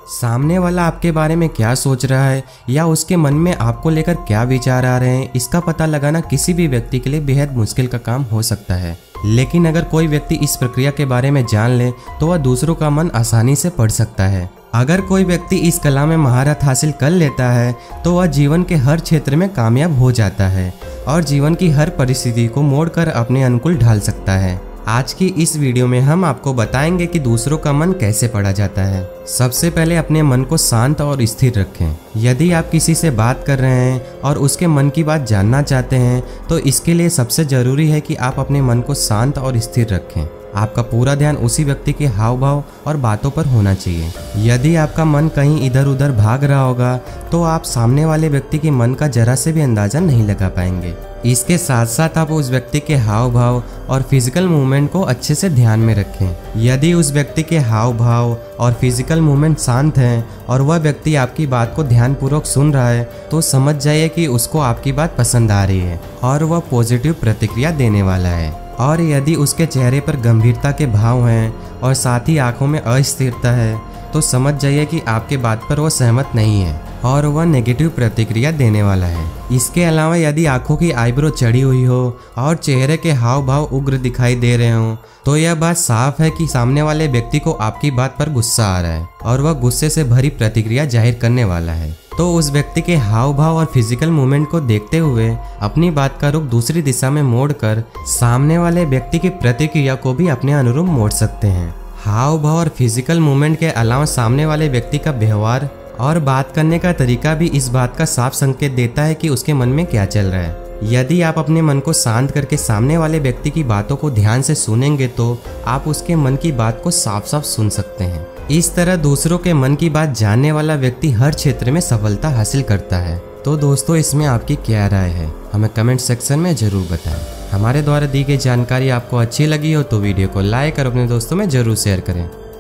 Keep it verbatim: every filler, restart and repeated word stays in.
सामने वाला आपके बारे में क्या सोच रहा है या उसके मन में आपको लेकर क्या विचार आ रहे हैं, इसका पता लगाना किसी भी व्यक्ति के लिए बेहद मुश्किल का काम हो सकता है। लेकिन अगर कोई व्यक्ति इस प्रक्रिया के बारे में जान ले तो वह दूसरों का मन आसानी से पढ़ सकता है। अगर कोई व्यक्ति इस कला में महारत हासिल कर लेता है तो वह जीवन के हर क्षेत्र में कामयाब हो जाता है और जीवन की हर परिस्थिति को मोड़कर अपने अनुकूल ढाल सकता है। आज की इस वीडियो में हम आपको बताएंगे कि दूसरों का मन कैसे पढ़ा जाता है। सबसे पहले अपने मन को शांत और स्थिर रखें। यदि आप किसी से बात कर रहे हैं और उसके मन की बात जानना चाहते हैं तो इसके लिए सबसे जरूरी है कि आप अपने मन को शांत और स्थिर रखें। आपका पूरा ध्यान उसी व्यक्ति के हाव भाव और बातों पर होना चाहिए। यदि आपका मन कहीं इधर उधर भाग रहा होगा तो आप सामने वाले व्यक्ति के मन का जरा से भी अंदाजा नहीं लगा पाएंगे। इसके साथ साथ आप उस व्यक्ति के हाव भाव और फिजिकल मूवमेंट को अच्छे से ध्यान में रखें। यदि उस व्यक्ति के हाव भाव और फिजिकल मूवमेंट शांत हैं और वह व्यक्ति आपकी बात को ध्यानपूर्वक सुन रहा है तो समझ जाइए कि उसको आपकी बात पसंद आ रही है और वह पॉजिटिव प्रतिक्रिया देने वाला है। और यदि उसके चेहरे पर गंभीरता के भाव हैं और साथ ही आंखों में अस्थिरता है तो समझ जाइए कि आपके बात पर वह सहमत नहीं है और वह नेगेटिव प्रतिक्रिया देने वाला है। इसके अलावा यदि आंखों की आईब्रो चढ़ी हुई हो और चेहरे के हाव भाव उग्र दिखाई दे रहे हों तो यह बात साफ है कि सामने वाले व्यक्ति को आपकी बात पर गुस्सा आ रहा है और वह गुस्से से भरी प्रतिक्रिया जाहिर करने वाला है। तो उस व्यक्ति के हाव भाव और फिजिकल मूवमेंट को देखते हुए अपनी बात का रुख दूसरी दिशा में मोड़कर सामने वाले व्यक्ति की प्रतिक्रिया को भी अपने अनुरूप मोड़ सकते हैं। हाव भाव और फिजिकल मूवमेंट के अलावा सामने वाले व्यक्ति का व्यवहार और बात करने का तरीका भी इस बात का साफ संकेत देता है कि उसके मन में क्या चल रहा है। यदि आप अपने मन को शांत करके सामने वाले व्यक्ति की बातों को ध्यान से सुनेंगे तो आप उसके मन की बात को साफ साफ सुन सकते हैं। इस तरह दूसरों के मन की बात जानने वाला व्यक्ति हर क्षेत्र में सफलता हासिल करता है। तो दोस्तों, इसमें आपकी क्या राय है हमें कमेंट सेक्शन में जरूर बताएं। हमारे द्वारा दी गई जानकारी आपको अच्छी लगी हो तो वीडियो को लाइक और अपने दोस्तों में जरूर शेयर करें।